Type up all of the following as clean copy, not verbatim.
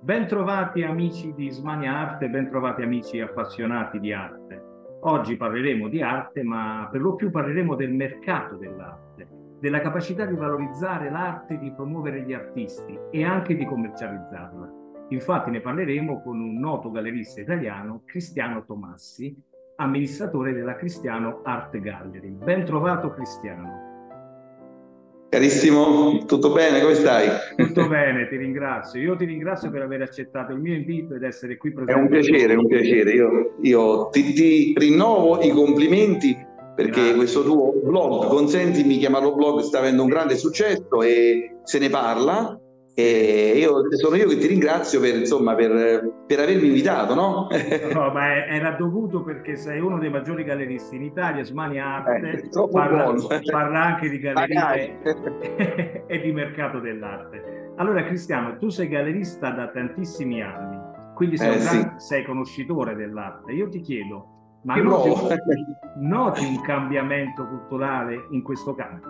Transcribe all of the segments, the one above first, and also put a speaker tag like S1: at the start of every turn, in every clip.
S1: Ben trovati amici di Smania Arte, ben trovati amici appassionati di arte. Oggi parleremo di arte, ma per lo più parleremo del mercato dell'arte, della capacità di valorizzare l'arte, di promuovere gli artisti e anche di commercializzarla. Infatti ne parleremo con un noto gallerista italiano, Cristiano Tomassi, amministratore della Cristiano Art Gallery. Ben trovato Cristiano.
S2: Carissimo, tutto bene? Come stai?
S1: Tutto bene, ti ringrazio. Io ti ringrazio per aver accettato il mio invito ed essere qui
S2: È un
S1: presente con
S2: piacere, è
S1: noi.
S2: un piacere. Io ti rinnovo i complimenti perché questo
S1: Grazie.
S2: tuo blog, consentimi di chiamarlo blog, sta avendo un grande successo e se ne parla.
S1: Sì.
S2: E sono io che ti ringrazio per, insomma, per avermi invitato, no?
S1: No, ma era dovuto perché sei uno dei maggiori galleristi in Italia, Smani Arte,
S2: Troppo
S1: parla,
S2: buono.
S1: parla anche di
S2: Magari.
S1: gallerie e di mercato dell'arte. Allora, Cristiano, tu sei gallerista da tantissimi anni, quindi
S2: Sì,
S1: sei conoscitore dell'arte. Io ti chiedo, ma
S2: ci provo.
S1: noti un cambiamento culturale in questo campo?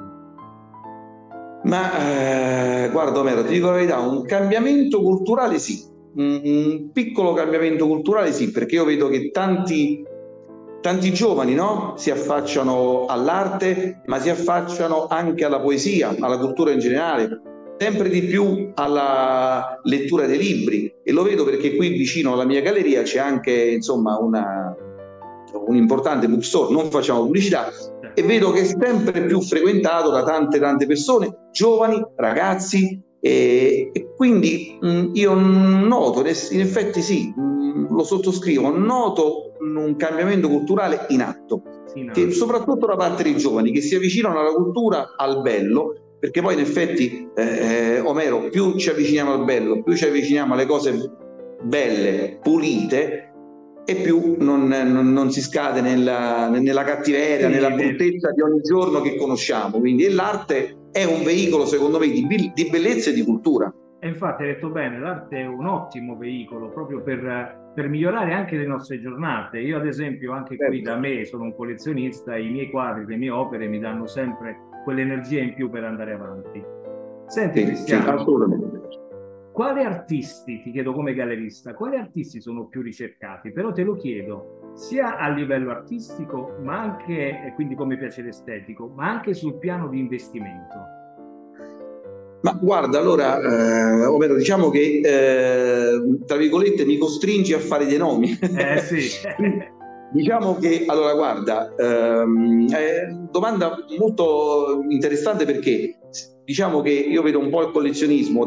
S2: Ma guarda Omero, ti dico la verità, un cambiamento culturale sì, un piccolo cambiamento culturale sì, perché io vedo che tanti giovani, no, si affacciano all'arte, ma si affacciano anche alla poesia, alla cultura in generale, sempre di più alla lettura dei libri e lo vedo perché qui vicino alla mia galleria c'è anche insomma un importante bookstore, non facciamo pubblicità, e vedo che è sempre più frequentato da tante persone, giovani, ragazzi, e quindi io noto, in effetti sì, lo sottoscrivo, noto un cambiamento culturale in atto,
S1: In
S2: che
S1: atto.
S2: soprattutto da parte dei giovani che si avvicinano alla cultura, al bello, perché poi in effetti, Omero, più ci avviciniamo al bello, più ci avviciniamo alle cose belle, pulite, e più non si scade nella cattiveria, nella
S1: Sì,
S2: bruttezza di ogni giorno che conosciamo. Quindi l'arte è un veicolo, secondo me, di bellezza e di cultura.
S1: e infatti hai detto bene, l'arte è un ottimo veicolo proprio per migliorare anche le nostre giornate. Io, ad esempio, anche qui
S2: Certo.
S1: da me sono un collezionista, i miei quadri, le mie opere mi danno sempre quell'energia in più per andare avanti. Senti,
S2: Sì, sì,
S1: Cristiano,
S2: assolutamente.
S1: quali artisti, ti chiedo come gallerista, quali artisti sono più ricercati? Però te lo chiedo sia a livello artistico, ma anche, e quindi come piacere estetico, ma anche sul piano di investimento.
S2: Ma guarda, allora, ovvero diciamo che, tra virgolette, mi costringi a fare dei nomi.
S1: Eh sì,
S2: Diciamo che, allora, guarda, è una domanda molto interessante perché diciamo che io vedo un po' il collezionismo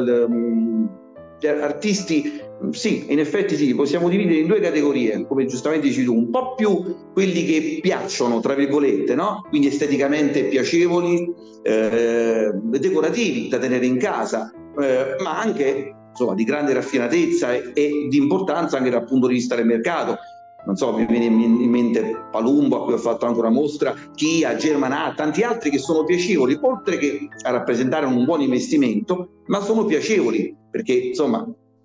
S2: artisti, sì, in effetti sì, possiamo dividere in due categorie, come giustamente dici tu, un po' più quelli che piacciono, tra virgolette, no? Quindi esteticamente piacevoli, decorativi da tenere in
S1: sì,
S2: casa, ma anche insomma, di grande raffinatezza e di importanza anche dal punto di vista del mercato. Non so, mi viene in mente Palumbo, a cui ho fatto anche una mostra, Kia, Germanà, tanti altri che sono piacevoli, oltre che a rappresentare un buon investimento, ma sono piacevoli, perché insomma,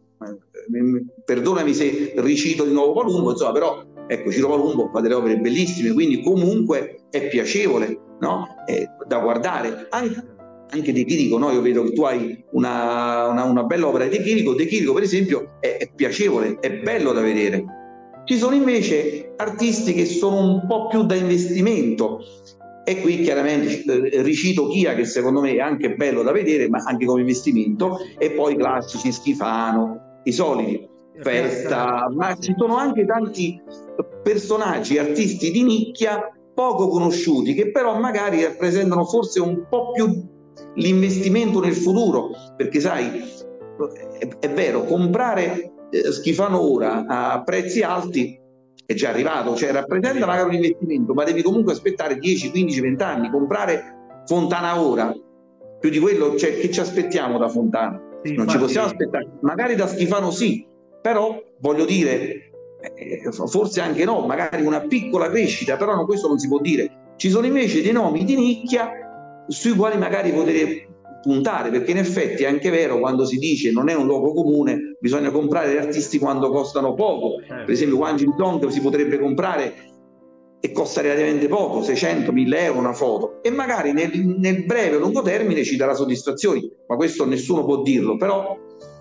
S2: perdonami se ricito di nuovo Palumbo, insomma, però ecco, Ciro Palumbo fa delle opere bellissime, quindi comunque è piacevole, no? Da guardare. Anche De Chirico, no? Io vedo che tu hai una bella opera di De Chirico per esempio è piacevole, è bello da vedere. Ci sono invece artisti che sono un po' più da investimento e qui chiaramente ricito Chia che secondo me è anche bello da vedere ma anche come investimento
S1: sì.
S2: e poi i classici Schifano, i soliti
S1: Piazza,
S2: Festa, ma ci
S1: sì.
S2: sono anche tanti personaggi, artisti di nicchia poco conosciuti che però magari rappresentano forse un po' più l'investimento nel futuro perché sai è vero comprare Schifano ora a prezzi alti è già arrivato, cioè
S1: È
S2: rappresenta magari un
S1: arrivato.
S2: investimento, ma devi comunque aspettare 10, 15, 20 anni. Comprare Fontana ora, più di quello, cioè, che ci aspettiamo da Fontana?
S1: Sì,
S2: Non ci possiamo
S1: infatti,
S2: aspettare, magari da Schifano sì, però voglio dire, forse anche no, magari una piccola crescita, però no, questo non si può dire. Ci sono invece dei nomi di nicchia sui quali magari poter puntare, perché in effetti è anche vero quando si dice non è un luogo comune, bisogna comprare gli artisti quando costano poco. Per
S1: certo.
S2: esempio, Wang Jin si potrebbe comprare e costa relativamente poco, 600.000 euro una foto, e magari nel breve o lungo termine ci darà soddisfazioni, ma questo nessuno può dirlo, però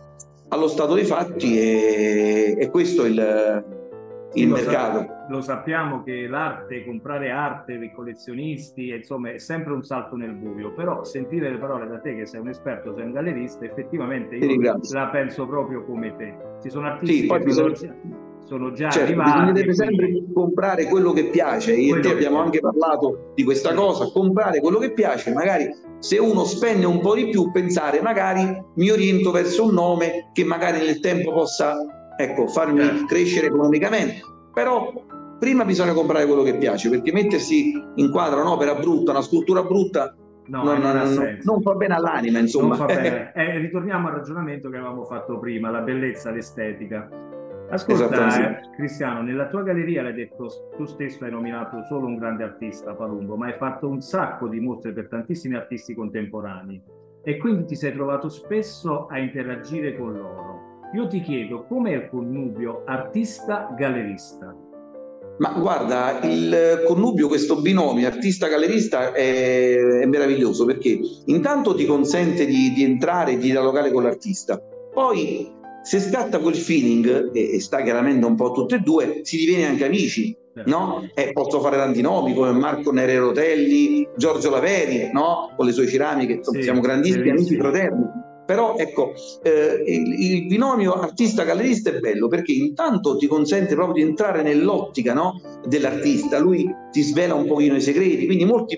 S2: allo stato dei fatti è questo il mercato.
S1: Lo sappiamo che l'arte, comprare arte dei collezionisti, insomma, è sempre un salto nel buio, però sentire le parole da te che sei un esperto, sei un gallerista, effettivamente io la penso proprio come te. Ci sono artisti che sono già
S2: certo,
S1: arrivati.
S2: bisognerebbe sempre comprare quello che piace. Io e te abbiamo anche parlato di questa cosa, comprare quello che piace, magari se uno spende un po' di più, pensare magari mi oriento verso un nome che magari nel tempo possa, ecco, farmi crescere economicamente. Però prima bisogna comprare quello che piace, perché mettersi in quadro un'opera brutta, una scultura brutta, non fa bene all'anima, insomma.
S1: Non fa bene. Ritorniamo al ragionamento che avevamo fatto prima, la bellezza, l'estetica. Ascolta, Cristiano, nella tua galleria l'hai detto, tu stesso hai nominato solo un grande artista, Palumbo, ma hai fatto un sacco di mostre per tantissimi artisti contemporanei e quindi ti sei trovato spesso a interagire con loro. Io ti chiedo, com'è il connubio artista-gallerista?
S2: Ma guarda, il connubio, questo binomio artista-gallerista è meraviglioso, perché intanto ti consente di entrare e di dialogare con l'artista, poi se scatta quel feeling, e sta chiaramente un po' tutte e due, si diviene anche amici, no? Posso fare tanti nomi come Marco Nere Rotelli, Giorgio Laveri, no? Con le sue ceramiche, siamo grandissimi amici fraterni. Però ecco, il binomio artista-gallerista è bello perché intanto ti consente proprio di entrare nell'ottica, no, dell'artista, lui ti svela un pochino i segreti, quindi molti...
S1: È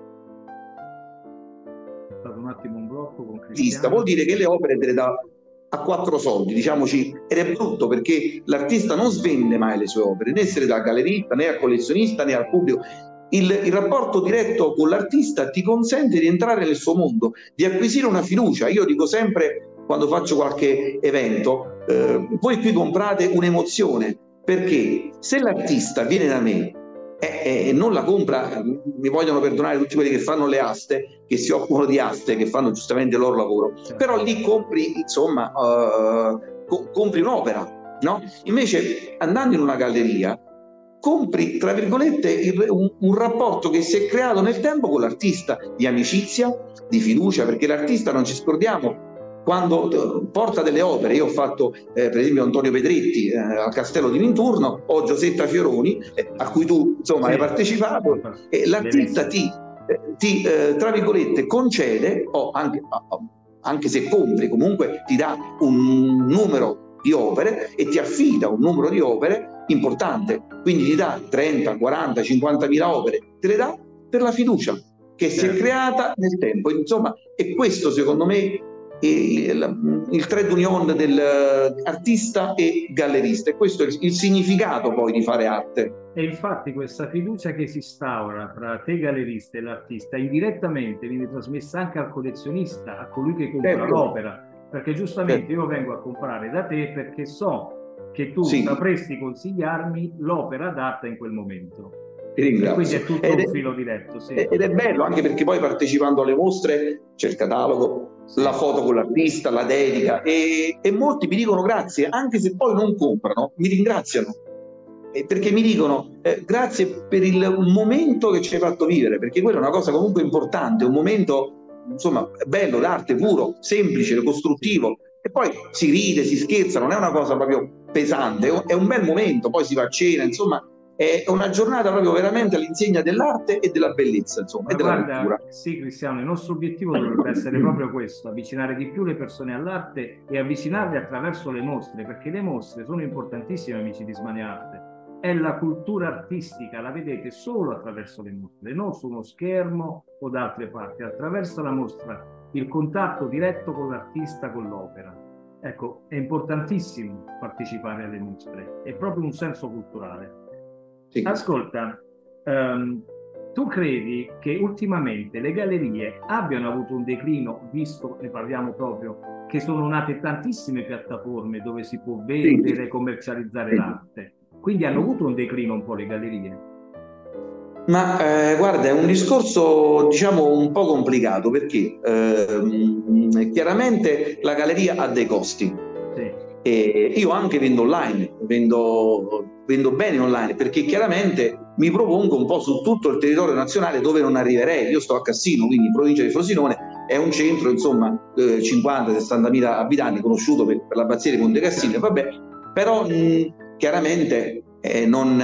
S1: stato un attimo un blocco con
S2: Cristiano. Vuol dire che le opere te le dà a 4 soldi, diciamoci, ed è brutto perché l'artista non svende mai le sue opere, né se le dà al gallerista, né al collezionista, né al pubblico. Il rapporto diretto con l'artista ti consente di entrare nel suo mondo, di acquisire una fiducia. Io dico sempre, quando faccio qualche evento, voi qui comprate un'emozione, perché se l'artista viene da me e non la compra, mi vogliono perdonare tutti quelli che fanno le aste, che si occupano di aste, che fanno giustamente il loro lavoro, però lì compri, insomma, compri un'opera, no? Invece andando in una galleria compri, tra virgolette, un rapporto che si è creato nel tempo con l'artista, di amicizia, di fiducia, perché l'artista, non ci scordiamo, quando porta delle opere, io ho fatto per esempio Antonio Pedretti al Castello di Minturno, o Giosetta Fioroni, a cui tu insomma hai partecipato, e l'artista ti tra virgolette concede, o anche se compri, comunque ti dà un numero di opere e ti affida un numero di opere importante, quindi ti dà 30, 40, 50.000 opere, te le dà per la fiducia che si è creata nel tempo. Insomma, è questo secondo me il trade union dell'artista e gallerista, e questo è il significato poi di fare arte.
S1: E infatti questa fiducia che si instaura tra te gallerista e l'artista indirettamente viene trasmessa anche al collezionista, a colui che compra l'opera, perché giustamente io vengo a comprare da te perché so che tu sapresti consigliarmi l'opera adatta in quel momento.
S2: Ti ringrazio.
S1: E quindi è tutto un filo diretto.
S2: Ed è bello anche perché poi partecipando alle mostre c'è il catalogo, la foto con l'artista, la dedica, e molti mi dicono grazie, anche se poi non comprano, mi ringraziano. Perché mi dicono grazie per il momento che ci hai fatto vivere, perché quella è una cosa comunque importante, un momento insomma bello, d'arte puro, semplice, costruttivo, e poi si ride, si scherza, non è una cosa proprio pesante, è un bel momento, poi si va a cena, insomma è una giornata proprio veramente all'insegna dell'arte e della bellezza, insomma, e della cultura.
S1: Sì, Cristiano, il nostro obiettivo dovrebbe essere proprio questo, avvicinare di più le persone all'arte e avvicinarle attraverso le mostre, perché le mostre sono importantissime, amici di Smania Arte. È la cultura artistica, la vedete solo attraverso le mostre, non su uno schermo o da altre parti, attraverso la mostra, il contatto diretto con l'artista, con l'opera. Ecco, è importantissimo partecipare alle mostre, è proprio un senso culturale. Sì. Ascolta, tu credi che ultimamente le gallerie abbiano avuto un declino, visto, ne parliamo proprio, che sono nate tantissime piattaforme dove si può vendere e commercializzare l'arte? Quindi hanno avuto un declino un po' le gallerie?
S2: Ma guarda, è un discorso diciamo un po' complicato, perché chiaramente la galleria ha dei costi. E io anche vendo online, vendo bene online, perché chiaramente mi propongo un po' su tutto il territorio nazionale dove non arriverei. Io sto a Cassino, quindi in provincia di Frosinone, è un centro, insomma, 50-60 mila abitanti, conosciuto per l'abbazia di Monte Cassino, vabbè, però chiaramente non,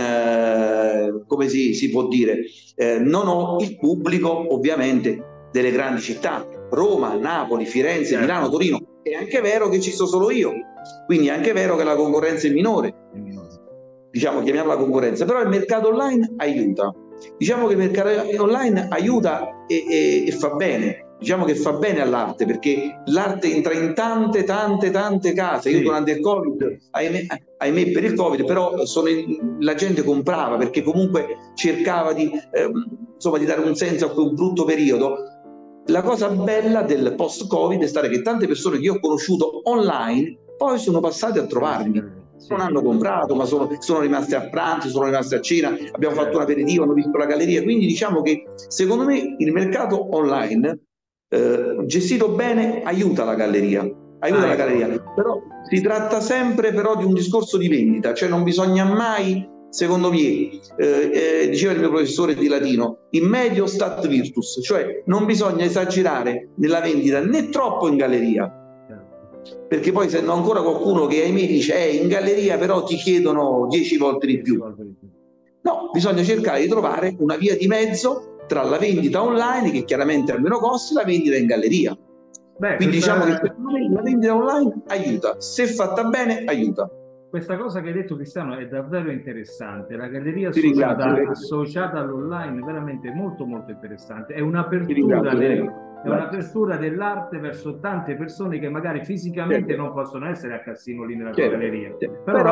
S2: come si può dire, non ho il pubblico ovviamente delle grandi città, Roma, Napoli, Firenze, Milano, Torino. È anche vero che ci sto solo io, quindi è anche vero che la concorrenza è minore, diciamo, chiamiamola concorrenza, però il mercato online aiuta. Diciamo che il mercato online aiuta e fa bene. Diciamo che fa bene all'arte, perché l'arte entra in tante case. Io durante il Covid, ahimè per il Covid, però la gente comprava perché comunque cercava insomma, di dare un senso a quel brutto periodo. La cosa bella del post-Covid è stata che tante persone che io ho conosciuto online poi sono passate a trovarmi. Non hanno comprato, ma sono rimaste a pranzo, sono rimaste a cena, abbiamo fatto un aperitivo, hanno visto la galleria. Quindi diciamo che secondo me il mercato online gestito bene aiuta la galleria, però si tratta sempre però di un discorso di vendita, cioè non bisogna mai, secondo me, diceva il mio professore di latino, in medio stat virtus, cioè non bisogna esagerare nella vendita né troppo in galleria, perché poi se no ancora qualcuno che ahimè dice in galleria però ti chiedono 10 volte di più. No, bisogna cercare di trovare una via di mezzo tra la vendita online, che chiaramente ha meno costi, e la vendita in galleria. Quindi diciamo che la vendita online aiuta, se fatta bene aiuta.
S1: Questa cosa che hai detto, Cristiano, è davvero interessante. La galleria associata all'online è veramente molto interessante. È un'apertura dell'arte verso tante persone che magari fisicamente non possono essere a Cassino lì nella tua galleria. Però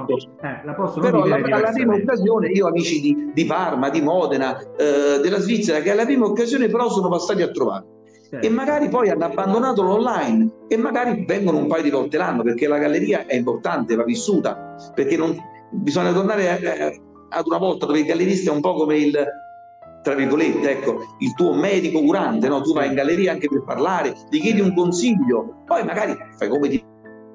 S1: la possono vivere
S2: alla prima occasione, io ho amici di Parma, di Modena, della Svizzera, che alla prima occasione però sono passati a trovare. E magari poi hanno abbandonato l'online e magari vengono un paio di volte l'anno, perché la galleria è importante, va vissuta, perché bisogna tornare ad una volta dove il gallerista è un po' come il, tra virgolette, ecco, il tuo medico curante, no? Tu vai in galleria anche per parlare, gli chiedi un consiglio, poi magari fai come ti...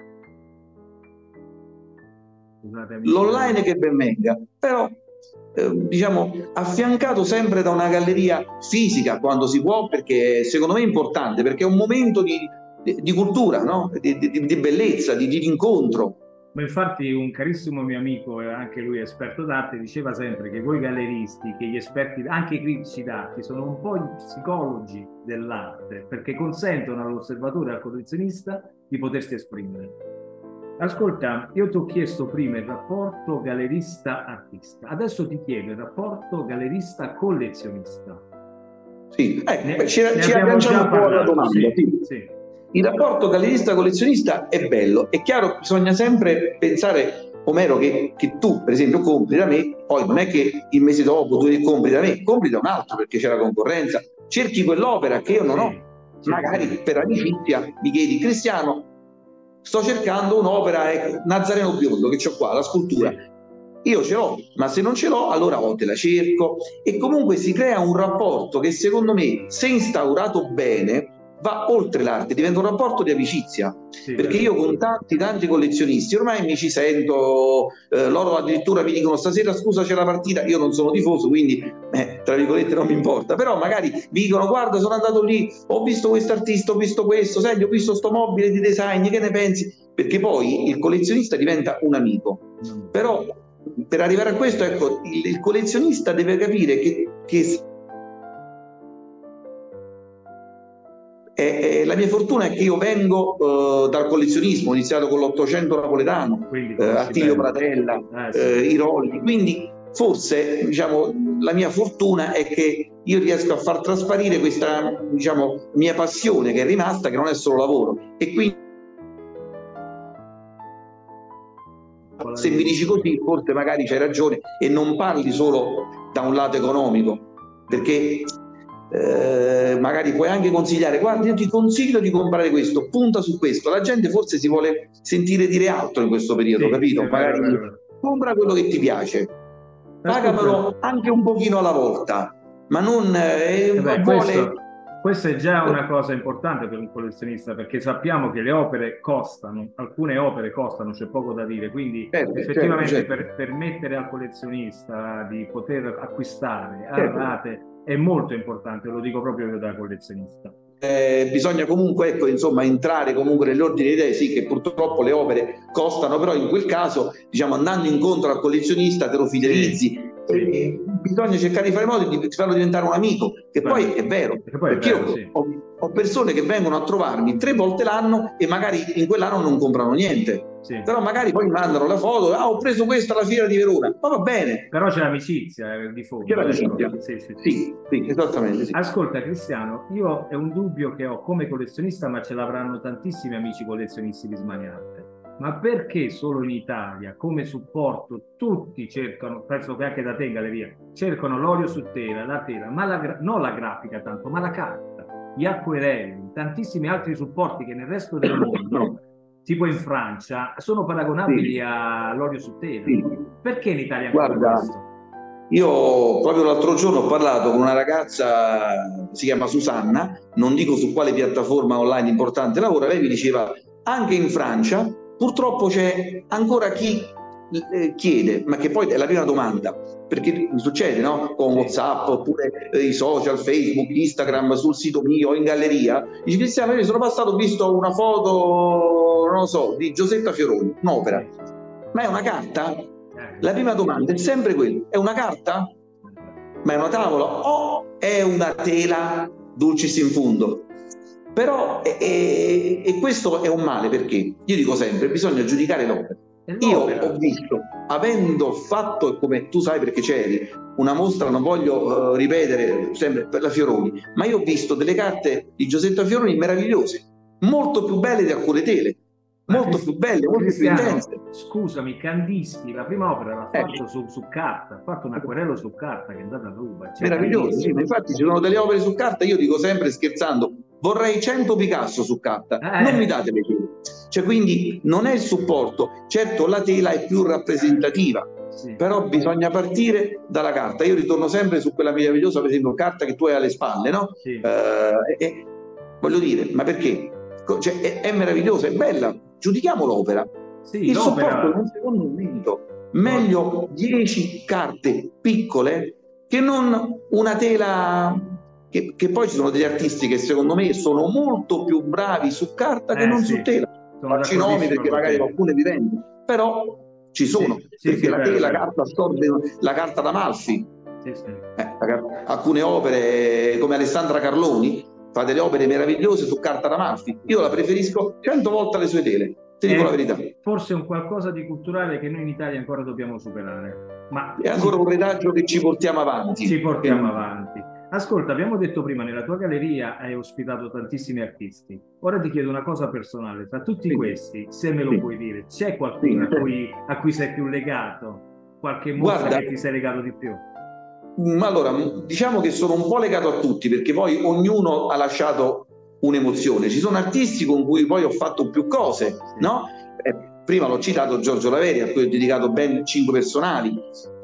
S2: L'online che ben venga, però diciamo affiancato sempre da una galleria fisica quando si può, perché secondo me è importante, perché è un momento di cultura, no? di bellezza, di incontro.
S1: Ma infatti un carissimo mio amico, anche lui esperto d'arte, diceva sempre che voi galleristi, che gli esperti, anche i critici d'arte, sono un po' gli psicologi dell'arte, perché consentono all'osservatore e al collezionista di potersi esprimere. Ascolta, io ti ho chiesto prima il rapporto gallerista-artista, adesso ti chiedo il rapporto gallerista-collezionista.
S2: Sì, ecco, ci agganciamo un po' alla domanda. Sì. Il rapporto gallerista-collezionista è bello, è chiaro, bisogna sempre pensare, Omero, che tu per esempio compri da me, poi non è che il mese dopo tu compri da me, compri da un altro perché c'è la concorrenza, cerchi quell'opera che io non ho, magari per amicizia mi chiedi, Cristiano, sto cercando un'opera, Nazareno Biondo, che c'ho qua, la scultura. Io ce l'ho, ma se non ce l'ho, allora te la cerco. E comunque si crea un rapporto che secondo me, se instaurato bene, va oltre l'arte, diventa un rapporto di amicizia. Perché io con tanti collezionisti ormai mi ci sento, loro addirittura mi dicono stasera scusa c'è la partita, io non sono tifoso, quindi tra virgolette non mi importa, però magari mi dicono guarda sono andato lì, ho visto questo artista, ho visto questo, senti ho visto sto mobile di design, che ne pensi? Perché poi il collezionista diventa un amico. Però per arrivare a questo, ecco, il collezionista deve capire che la mia fortuna è che io vengo dal collezionismo, ho iniziato con l'Ottocento napoletano, Attilio Pratella, i Rolli, quindi forse diciamo, la mia fortuna è che io riesco a far trasparire questa diciamo, mia passione che è rimasta, che non è solo lavoro, e quindi se mi dici così forse magari c'hai ragione e non parli solo da un lato economico, perché magari puoi anche consigliare guarda io ti consiglio di comprare questo, punta su questo, la gente forse si vuole sentire dire altro in questo periodo, capito? Magari compra quello che ti piace, pagamelo anche un pochino alla volta, ma non vuole...
S1: Questo è già una cosa importante per un collezionista, perché sappiamo che le opere costano, alcune opere costano, c'è poco da dire, quindi effettivamente per permettere al collezionista di poter acquistare a rate è molto importante, lo dico proprio io da collezionista.
S2: bisogna comunque, ecco, insomma, entrare comunque nell'ordine di idee, sì, che purtroppo le opere costano, però in quel caso, diciamo, andando incontro al collezionista te lo fidelizzi.
S1: Sì.
S2: Bisogna cercare di fare in modo di farlo diventare un amico, che poi è vero, perché io ho persone che vengono a trovarmi 3 volte l'anno e magari in quell'anno non comprano niente, però magari poi mandano la foto, ho preso questa alla fiera di Verona, ma va bene.
S1: Però c'è l'amicizia di fondo.
S2: C'è l'amicizia, sì, esattamente. Sì.
S1: Ascolta Cristiano, io è un dubbio che ho come collezionista, ma ce l'avranno tantissimi amici collezionisti di Smaniarte. Ma perché solo in Italia, come supporto, tutti cercano, penso che anche da te in galleria, cercano l'olio su tela, la tela, ma non la grafica tanto, ma la carta, gli acquerelli, tantissimi altri supporti che nel resto del mondo, tipo in Francia, sono paragonabili all'olio su tela. Perché in Italia ancora questo?
S2: Io proprio l'altro giorno ho parlato con una ragazza, si chiama Susanna, non dico su quale piattaforma online importante lavora, lei mi diceva anche in Francia purtroppo c'è ancora chi chiede, ma che poi è la prima domanda, perché succede, no? Con WhatsApp oppure i social, Facebook, Instagram, sul sito mio, in galleria, dice Cristiano, io sono passato, ho visto una foto, non lo so, di Giosetta Fioroni, un'opera, ma è una carta? La prima domanda è sempre quella, è una carta? Ma è una tavola? O è una tela dulcis in fundo? Però e questo è un male, perché io dico sempre bisogna giudicare l'opera. Io ho visto, avendo fatto, come tu sai perché c'eri, una mostra, non voglio ripetere sempre per la Fioroni, ma io ho visto delle carte di Giosetta Fioroni meravigliose, molto più belle di alcune tele, molto più belle, molto più intense.
S1: Scusami, Kandinsky, la prima opera l'ha fatto su carta, ha fatto un acquerello su carta che è andata a ruba.
S2: Meraviglioso, sì, ma infatti ci sono delle opere su carta, io dico sempre scherzando, vorrei 100 Picasso su carta, non mi date le tele. Cioè, quindi non è il supporto, certo la tela è più rappresentativa, però bisogna partire dalla carta. Io ritorno sempre su quella meravigliosa, per esempio, carta che tu hai alle spalle, no? Voglio dire, ma perché? Cioè, è meravigliosa, è bella, giudichiamo l'opera. Il supporto è un secondo momento, meglio 10 carte piccole che non una tela. Che poi ci sono degli artisti che secondo me sono molto più bravi su carta che non su tela. Faccio i nomi perché magari qualcuno è vivente, però ci sono, perché la tela, la carta assorbe, la carta d'Amalfi. Alcune opere come Alessandra Carloni fa delle opere meravigliose su carta d'Amalfi. Io la preferisco 100 volte alle sue tele, ti dico la verità.
S1: Forse è un qualcosa di culturale che noi in Italia ancora dobbiamo superare. Ma
S2: è ancora un retaggio che ci portiamo avanti.
S1: Ci portiamo avanti. Ascolta, abbiamo detto prima, nella tua galleria hai ospitato tantissimi artisti. Ora ti chiedo una cosa personale. Tra tutti questi, se me lo puoi dire, c'è qualcuno a cui sei più legato? Qualche mostra che ti sei legato di più?
S2: Allora, diciamo che sono un po' legato a tutti, perché poi ognuno ha lasciato un'emozione. Ci sono artisti con cui poi ho fatto più cose, no? Prima l'ho citato Giorgio Laveri, a cui ho dedicato ben 5 personali.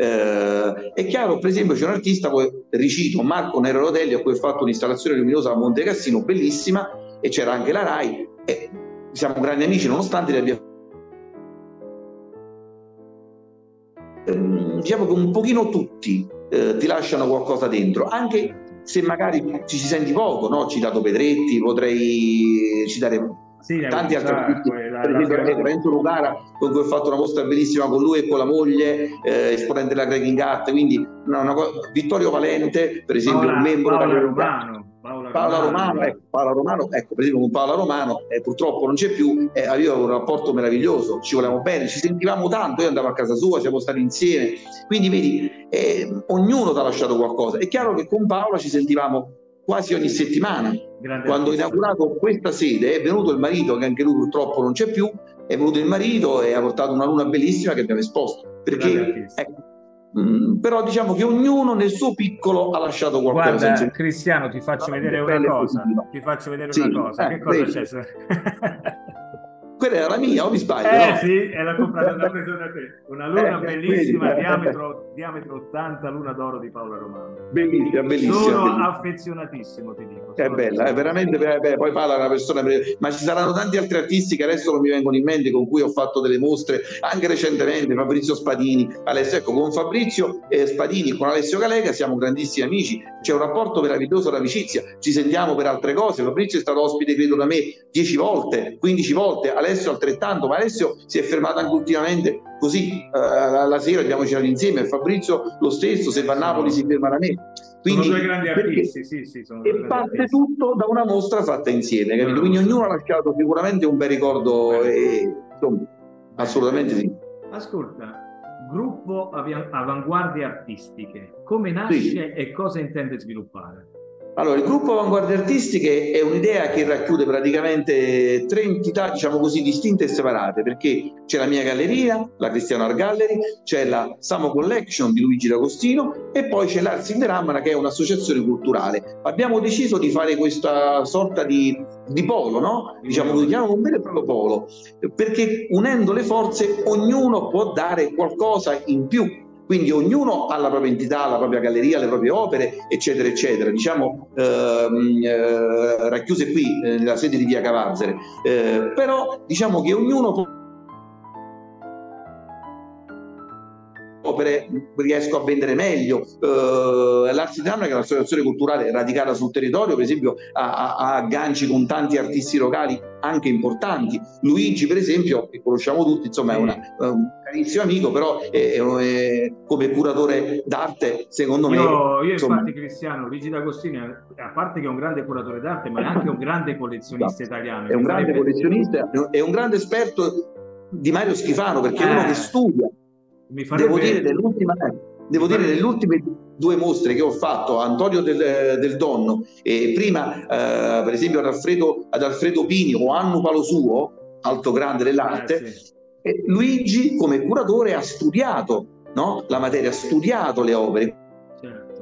S2: È chiaro, per esempio, c'è un artista, ricito Marco Nero Rotelli, a cui ho fatto un'installazione luminosa a Monte Cassino, bellissima, e c'era anche la Rai. Siamo grandi amici, nonostante li abbiamo. Diciamo che un pochino tutti ti lasciano qualcosa dentro, anche se magari ci si senti poco, no? Ho citato Pedretti, potrei citare tanti altri artisti, per esempio Renzo Lucara, con cui ho fatto una mostra bellissima con lui e con la moglie, esponente della Cracking Art, quindi Vittorio Valente, per esempio, un membro Paola Romano, ecco, per esempio con Paola Romano, purtroppo non c'è più, avevo un rapporto meraviglioso, ci volevamo bene, ci sentivamo tanto, io andavo a casa sua, siamo stati insieme, quindi vedi, ognuno ti ha lasciato qualcosa. È chiaro che con Paola ci sentivamo quasi ogni settimana. Quando ho inaugurato questa sede è venuto il marito, che anche lui purtroppo non c'è più, è venuto il marito e ha portato una luna bellissima che abbiamo esposto, perché però diciamo che ognuno nel suo piccolo ha lasciato qualcosa.
S1: Guarda Cristiano, ti faccio vedere una cosa, che cosa c'è?
S2: Quella era la mia, o mi sbaglio? No?
S1: Sì, e l'ha comprata da preso da te. Una luna bellissima, diametro 80, luna d'oro di Paola Romano.
S2: Bellissima, bellissima.
S1: Sono
S2: bellissima.
S1: affezionatissimo, ti dico.
S2: È bella, è veramente, poi parla una persona, ma ci saranno tanti altri artisti che adesso non mi vengono in mente, con cui ho fatto delle mostre anche recentemente, Fabrizio Spadini, Alessio, ecco, con Fabrizio Spadini, con Alessio Calega siamo grandissimi amici, c'è un rapporto meraviglioso d'amicizia, ci sentiamo per altre cose. Fabrizio è stato ospite credo da me 10 volte, 15 volte, Alessio altrettanto, ma Alessio si è fermato anche ultimamente così, la sera abbiamo cenato insieme, Fabrizio lo stesso, se va a Napoli si ferma da me. Quindi,
S1: sono due grandi artisti, sì, sono due
S2: e
S1: grandi
S2: parte
S1: artisti.
S2: tutto da una mostra fatta insieme, capito? Quindi ognuno ha lasciato sicuramente un bel ricordo, e, insomma, assolutamente sì.
S1: Ascolta, gruppo Avanguardie Artistiche, come nasce e cosa intende sviluppare?
S2: Allora, il gruppo Avanguardie Artistiche è un'idea che racchiude praticamente 3 entità, diciamo così, distinte e separate, perché c'è la mia galleria, la Cristiano Art Gallery, c'è la Samo Collection di Luigi D'Agostino e poi c'è l'Ars in Veramana, che è un'associazione culturale. Abbiamo deciso di fare questa sorta di polo, no? Diciamo così, chiamiamo un vero e proprio polo, perché unendo le forze ognuno può dare qualcosa in più. Quindi ognuno ha la propria entità, la propria galleria, le proprie opere, eccetera, eccetera. Diciamo racchiuse qui nella sede di Via Cavarzere. Però diciamo che ognuno può opere riesco a vendere meglio. L'Ars in Veramana, che è un'associazione culturale radicata sul territorio, per esempio ha agganci con tanti artisti locali anche importanti. Luigi, per esempio, che conosciamo tutti, insomma, è un carissimo amico, però come curatore d'arte, secondo me.
S1: Io infatti, Cristiano, Luigi D'Agostino, a parte che è un grande curatore d'arte, ma è anche un grande collezionista italiano.
S2: È un grande collezionista, è un grande esperto di Mario Schifano, perché è uno che studia. Devo dire, nelle ultime 2 mostre che ho fatto, Antonio del Donno e prima per esempio ad Alfredo Pini o Annu Palosuo, altro grande dell'arte, sì. Luigi come curatore ha studiato, no? La materia, ha studiato le opere.
S1: Certo.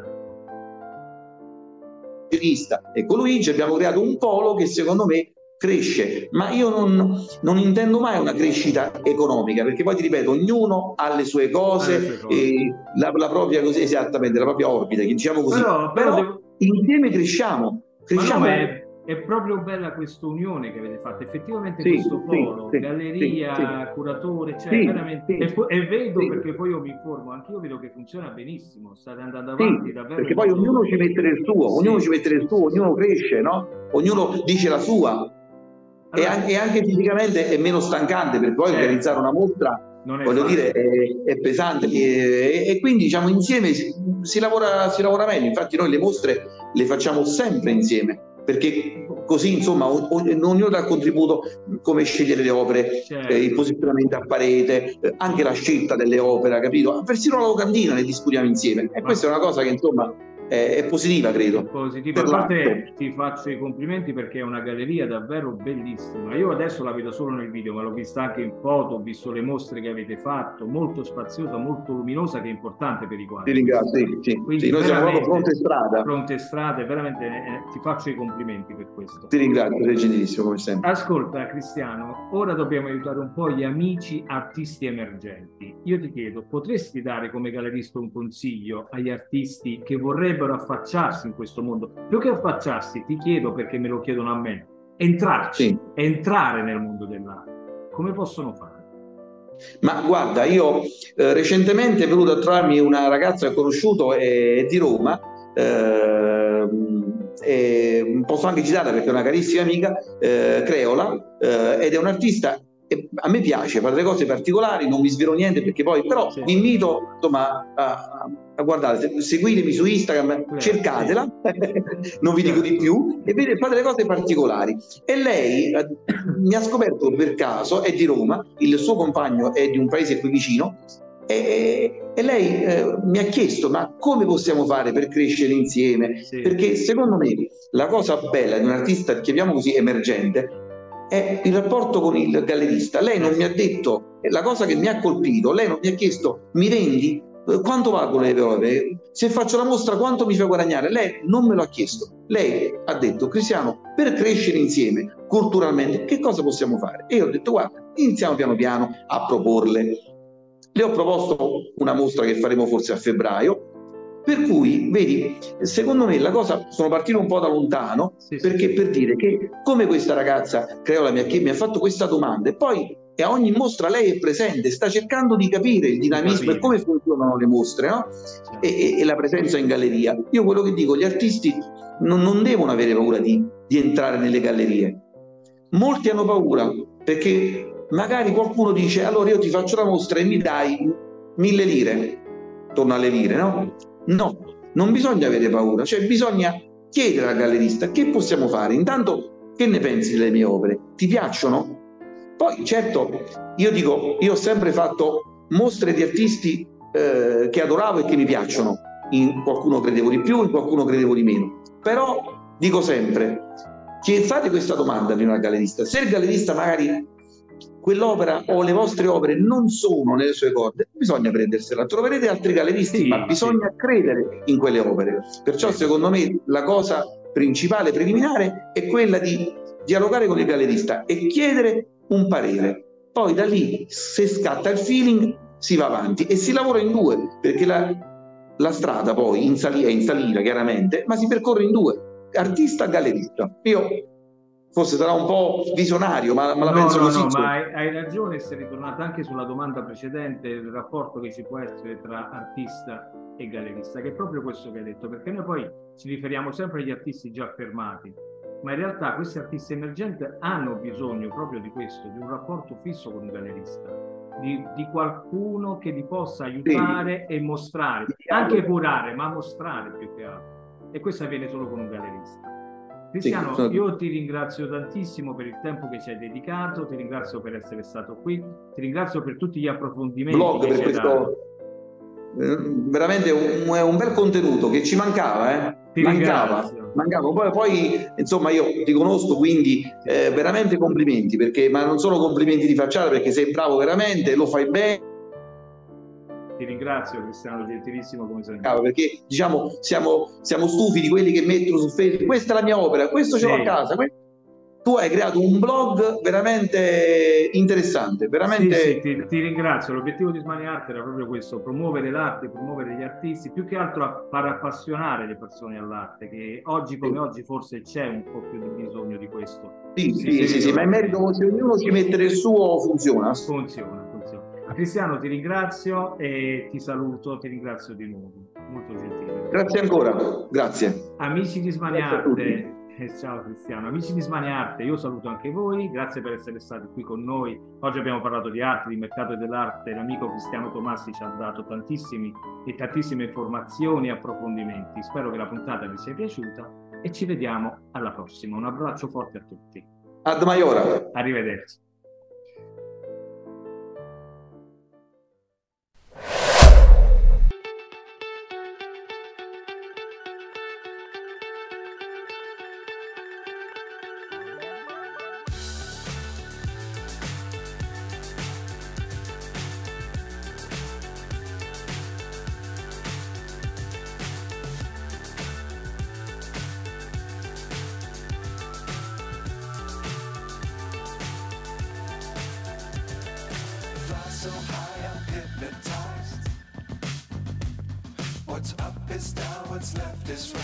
S2: E con Luigi abbiamo creato un polo che secondo me cresce, ma io non intendo mai una crescita economica, perché poi ti ripeto, ognuno ha le sue cose, e la propria, così, esattamente, la propria orbita, diciamo così. Però insieme cresciamo.
S1: È proprio bella questa unione che avete fatto, effettivamente, questo polo, galleria, curatore, cioè veramente, e vedo, perché poi io mi informo, anche io vedo che funziona benissimo, state andando avanti davvero.
S2: Perché poi ognuno ci mette del suo, ognuno cresce, no? Ognuno dice la sua. Allora, e anche fisicamente è meno stancante, perché poi organizzare una mostra, voglio dire, è pesante, e quindi diciamo insieme si lavora meglio. Infatti noi le mostre le facciamo sempre insieme, perché così insomma ognuno dà il contributo, come scegliere le opere, il posizionamento a parete, anche la scelta delle opere, capito? Persino la locandina le discutiamo insieme, e questa è una cosa che insomma è positiva, credo.
S1: È positiva. A parte, ti faccio i complimenti, perché è una galleria davvero bellissima. Io adesso la vedo solo nel video, ma l'ho vista anche in foto, ho visto le mostre che avete fatto, molto spaziosa, molto luminosa, che è importante per i quadri.
S2: Ti ringrazio, sì, noi siamo proprio
S1: fronte strada, veramente ti faccio i complimenti per questo.
S2: Ti ringrazio, sei gentilissimo come sempre.
S1: Ascolta Cristiano, ora dobbiamo aiutare un po' gli amici artisti emergenti. Io ti chiedo, potresti dare come gallerista un consiglio agli artisti che vorrebbero affacciarsi in questo mondo? Più che affacciarsi, ti chiedo, perché me lo chiedono a me, entrare nel mondo dell'arte. Come possono fare?
S2: Ma guarda, io recentemente è venuta a trovarmi una ragazza che ho conosciuto, è di Roma, posso anche citarla perché è una carissima amica, Creola, ed è un artista. A me piace fare delle cose particolari, non vi svelo niente, perché poi però vi invito insomma a guardare, seguitemi su Instagram, cercatela, non vi dico di più, e vedete, fate delle cose particolari. E lei mi ha scoperto per caso, è di Roma, il suo compagno è di un paese qui vicino, e lei mi ha chiesto: ma come possiamo fare per crescere insieme? Perché secondo me la cosa bella di un artista, chiamiamo così, emergente, è il rapporto con il gallerista. Lei non mi ha detto, la cosa che mi ha colpito, lei non mi ha chiesto: mi vendi? quanto valgono le mie opere? Se faccio la mostra quanto mi fa guadagnare? Lei non me lo ha chiesto, lei ha detto: Cristiano, per crescere insieme culturalmente che cosa possiamo fare? E io ho detto: guarda, iniziamo piano piano a proporle. Le ho proposto una mostra che faremo forse a febbraio, per cui vedi, secondo me la cosa, sono partito un po' da lontano, perché per dire che come questa ragazza Creola che mi ha fatto questa domanda e poi e a ogni mostra lei è presente, sta cercando di capire il dinamismo e come funzionano le mostre, no? E la presenza in galleria. Io quello che dico, gli artisti non devono avere paura di entrare nelle gallerie. Molti hanno paura perché magari qualcuno dice: allora io ti faccio la mostra e mi dai 1000 lire, torno alle lire, no? No, non bisogna avere paura, cioè bisogna chiedere al gallerista: che possiamo fare? Intanto, che ne pensi delle mie opere? Ti piacciono? Poi certo, io dico, io ho sempre fatto mostre di artisti che adoravo e che mi piacciono, in qualcuno credevo di più, in qualcuno credevo di meno, però dico sempre, fate questa domanda prima al gallerista: se il gallerista magari quell'opera o le vostre opere non sono nelle sue corde, bisogna prendersela, troverete altri galleristi, ma bisogna credere in quelle opere. Perciò secondo me la cosa principale, preliminare, è quella di dialogare con il gallerista e chiedere un parere. Poi da lì, se scatta il feeling, si va avanti e si lavora in due, perché la strada poi è in salita chiaramente, ma si percorre in due, artista-gallerista. Io forse sarà un po' visionario, ma la penso così.
S1: No, ma hai ragione, sei ritornato anche sulla domanda precedente, il rapporto che ci può essere tra artista e gallerista, che è proprio questo che hai detto, perché noi poi ci riferiamo sempre agli artisti già affermati, ma in realtà questi artisti emergenti hanno bisogno proprio di questo, di un rapporto fisso con un gallerista, di qualcuno che li possa aiutare e mostrare, anche curare, ma mostrare più che altro. E questo avviene solo con un gallerista. Cristiano, io ti ringrazio tantissimo per il tempo che ci hai dedicato, ti ringrazio per essere stato qui, ti ringrazio per tutti gli approfondimenti che ci hai dato.
S2: Veramente è un bel contenuto che ci mancava, mancava. Poi insomma io ti conosco, quindi veramente complimenti, ma non sono complimenti di facciata, perché sei bravo veramente, lo fai bene.
S1: Ti ringrazio Cristiano, gentilissimo come sempre.
S2: Perché diciamo siamo stufi di quelli che mettono su Facebook: questa è la mia opera, questo ce l'ho a casa. Tu hai creato un blog veramente interessante, veramente.
S1: Sì, ti ringrazio. L'obiettivo di Smania Arte era proprio questo: promuovere l'arte, promuovere gli artisti, più che altro far appassionare le persone all'arte, che oggi come oggi forse c'è un po' più di bisogno di questo.
S2: Sì, ma è merito, se ognuno ci mette il suo, funziona.
S1: Funziona. Cristiano, ti ringrazio e ti saluto, ti ringrazio di nuovo, molto gentile.
S2: Grazie ancora, grazie.
S1: Amici di Smania Arte, ciao Cristiano, amici di Smania Arte, io saluto anche voi, grazie per essere stati qui con noi. Oggi abbiamo parlato di arte, di mercato e dell'arte, l'amico Cristiano Tomassi ci ha dato tantissime informazioni e approfondimenti. Spero che la puntata vi sia piaciuta e ci vediamo alla prossima. Un abbraccio forte a tutti.
S2: Ad Maiora.
S1: Arrivederci.
S3: So high, I'm hypnotized. What's up is down, what's left is right.